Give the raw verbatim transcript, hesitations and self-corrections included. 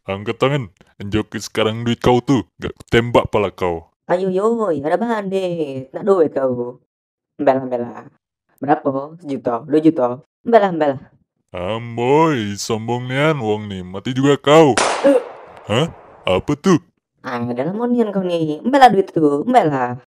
Angkat tangan. Joki sekarang duit kau tuh. Gak tembak pala kau. Ayo yoi, ada bandit. Nak duit kau. Mbela mbela. Berapa? Sejuta, dua juta. Mbela mbela. Amboy, sombong nian wong nih. Mati juga kau. Hah? Apa tuh? Ah, dalam monian kau nih. Mbela duit tuh, mbela.